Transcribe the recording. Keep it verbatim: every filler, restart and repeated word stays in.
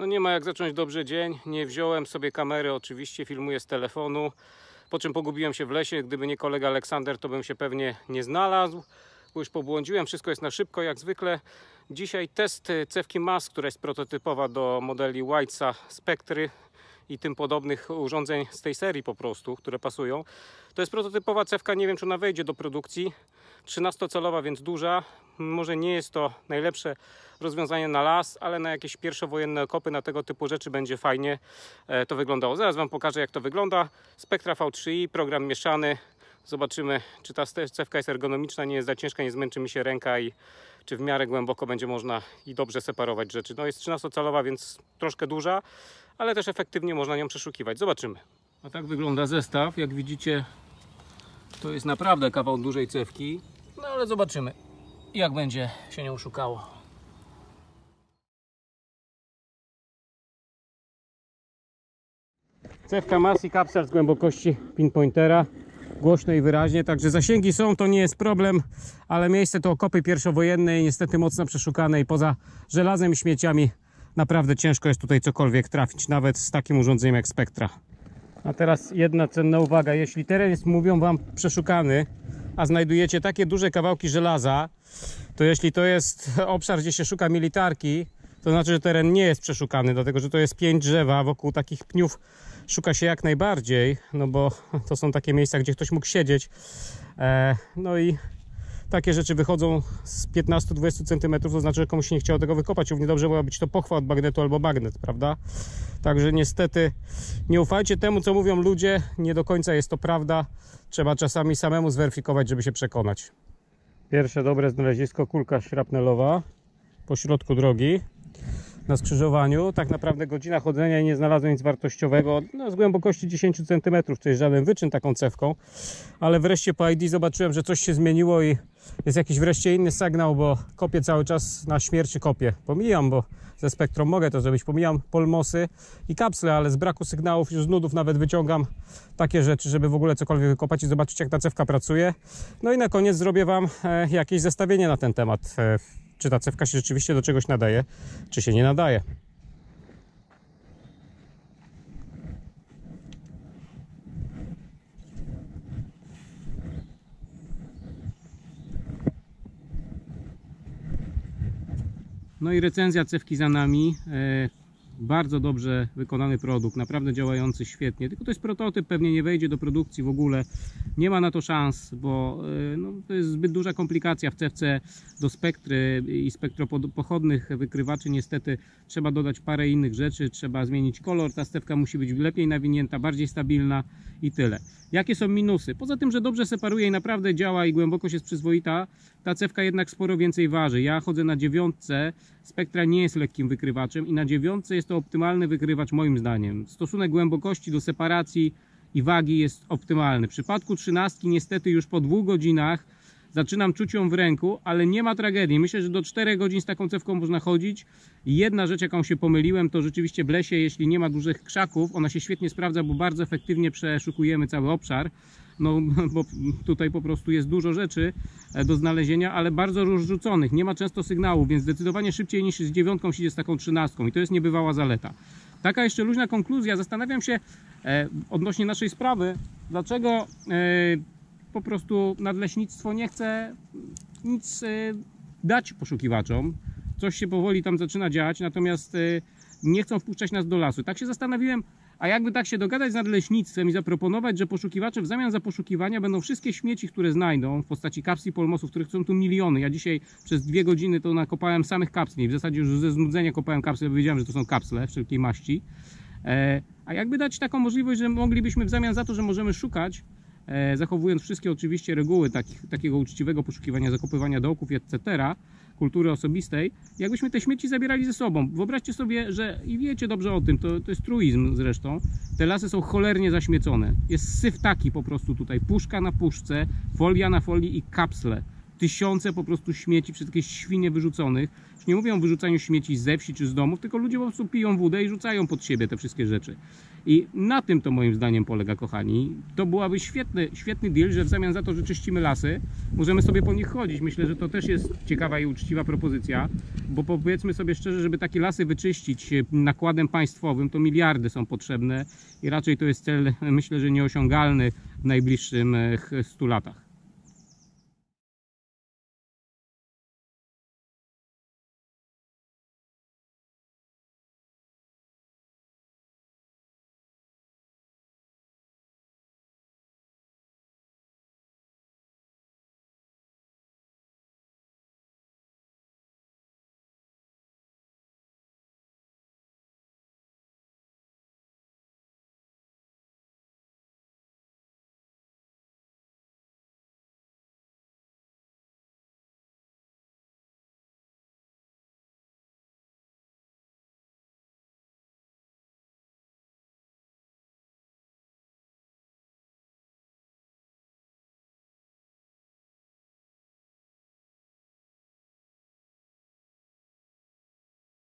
No nie ma jak zacząć dobrze dzień. Nie wziąłem sobie kamery, oczywiście filmuję z telefonu. Po czym pogubiłem się w lesie. Gdyby nie kolega Aleksander, to bym się pewnie nie znalazł. Bo już pobłądziłem, wszystko jest na szybko jak zwykle. Dzisiaj test cewki Maz, która jest prototypowa do modeli Whitesa, Spectry i tym podobnych urządzeń z tej serii po prostu, które pasują. To jest prototypowa cewka, nie wiem czy ona wejdzie do produkcji. trzynastocalowa, więc duża. Może nie jest to najlepsze rozwiązanie na las, ale na jakieś pierwszowojenne okopy, na tego typu rzeczy będzie fajnie to wyglądało. Zaraz Wam pokażę, jak to wygląda. Spectra V trzy i, program mieszany. Zobaczymy, czy ta cewka jest ergonomiczna, nie jest za ciężka, nie zmęczy mi się ręka i czy w miarę głęboko będzie można i dobrze separować rzeczy. No jest trzynastocalowa, więc troszkę duża, ale też efektywnie można nią przeszukiwać. Zobaczymy. A tak wygląda zestaw. Jak widzicie, to jest naprawdę kawał dużej cewki. No ale zobaczymy, jak będzie się nią szukało. Cewka Maz i kapsel z głębokości pinpointera. Głośno i wyraźnie, także zasięgi są, to nie jest problem, ale miejsce to okopy pierwszowojenne i niestety mocno przeszukane i poza żelazem i śmieciami naprawdę ciężko jest tutaj cokolwiek trafić, nawet z takim urządzeniem jak Spectra. A teraz jedna cenna uwaga, jeśli teren jest, mówią Wam, przeszukany, a znajdujecie takie duże kawałki żelaza, to jeśli to jest obszar, gdzie się szuka militarki, to znaczy, że teren nie jest przeszukany, dlatego że to jest pień drzewa, wokół takich pniów szuka się jak najbardziej, no bo to są takie miejsca, gdzie ktoś mógł siedzieć. E, no i takie rzeczy wychodzą z piętnastu do dwudziestu centymetrów, to znaczy, że komuś się nie chciało tego wykopać. Równie dobrze mogła być to pochwa od magnetu albo magnet, prawda? Także niestety nie ufajcie temu, co mówią ludzie, nie do końca jest to prawda. Trzeba czasami samemu zweryfikować, żeby się przekonać. Pierwsze dobre znalezisko, kulka szrapnelowa po środku drogi. Na skrzyżowaniu, tak naprawdę godzina chodzenia i nie znalazłem nic wartościowego, no, z głębokości dziesięciu centymetrów, to jest żaden wyczyn taką cewką, ale wreszcie po I D zobaczyłem, że coś się zmieniło i jest jakiś wreszcie inny sygnał, bo kopię cały czas na śmierci kopię. Pomijam, bo ze Spectrą mogę to zrobić, pomijam polmosy i kapsle, ale z braku sygnałów, już z nudów nawet wyciągam takie rzeczy, żeby w ogóle cokolwiek wykopać i zobaczyć, jak ta cewka pracuje. No i na koniec zrobię Wam e, jakieś zestawienie na ten temat. E, Czy ta cewka się rzeczywiście do czegoś nadaje, czy się nie nadaje. No i recenzja cewki za nami. Bardzo dobrze wykonany produkt, naprawdę działający świetnie, tylko to jest prototyp, pewnie nie wejdzie do produkcji w ogóle, nie ma na to szans, bo no, to jest zbyt duża komplikacja w cewce do Spectry i spektropochodnych wykrywaczy. Niestety trzeba dodać parę innych rzeczy, trzeba zmienić kolor, ta cewka musi być lepiej nawinięta, bardziej stabilna i tyle. Jakie są minusy? Poza tym, że dobrze separuje i naprawdę działa i głębokość jest przyzwoita, ta cewka jednak sporo więcej waży. Ja chodzę na dziewiątce, Spectra nie jest lekkim wykrywaczem i na dziewiątce jest to optymalny wykrywacz moim zdaniem. Stosunek głębokości do separacji i wagi jest optymalny. W przypadku trzynastki niestety już po dwóch godzinach zaczynam czuć ją w ręku, ale nie ma tragedii. Myślę, że do czterech godzin z taką cewką można chodzić. Jedna rzecz, jaką się pomyliłem, to rzeczywiście w lesie, jeśli nie ma dużych krzaków, ona się świetnie sprawdza, bo bardzo efektywnie przeszukujemy cały obszar. No, bo tutaj po prostu jest dużo rzeczy do znalezienia, ale bardzo rozrzuconych. Nie ma często sygnału, więc zdecydowanie szybciej niż z dziewiątką się z taką trzynastką i to jest niebywała zaleta. Taka jeszcze luźna konkluzja. Zastanawiam się e, odnośnie naszej sprawy, dlaczego e, po prostu nadleśnictwo nie chce nic e, dać poszukiwaczom. Coś się powoli tam zaczyna dziać, natomiast e, nie chcą wpuszczać nas do lasu. Tak się zastanowiłem, a jakby tak się dogadać z nadleśnictwem i zaproponować, że poszukiwacze w zamian za poszukiwania będą wszystkie śmieci, które znajdą w postaci kapsli i polmosów, których są tu miliony. Ja dzisiaj przez dwie godziny to nakopałem samych kapsli. W zasadzie już ze znudzenia kopałem kapsle, bo wiedziałem, że to są kapsle wszelkiej maści. E, a jakby dać taką możliwość, że moglibyśmy w zamian za to, że możemy szukać, e, zachowując wszystkie oczywiście reguły takich, takiego uczciwego poszukiwania, zakopywania dołków, et cetera, kultury osobistej, jakbyśmy te śmieci zabierali ze sobą. Wyobraźcie sobie, że i wiecie dobrze o tym, to, to jest truizm zresztą, te lasy są cholernie zaśmiecone. Jest syf taki po prostu tutaj, puszka na puszce, folia na folii i kapsle. Tysiące po prostu śmieci przez jakieś świnie wyrzuconych. Już nie mówię o wyrzucaniu śmieci ze wsi czy z domów, tylko ludzie po prostu piją wódę i rzucają pod siebie te wszystkie rzeczy. I na tym to moim zdaniem polega, kochani. To byłaby świetny, świetny deal, że w zamian za to, że czyścimy lasy, możemy sobie po nich chodzić. Myślę, że to też jest ciekawa i uczciwa propozycja, bo powiedzmy sobie szczerze, żeby takie lasy wyczyścić nakładem państwowym, to miliardy są potrzebne i raczej to jest cel, myślę, że nieosiągalny w najbliższych stu latach.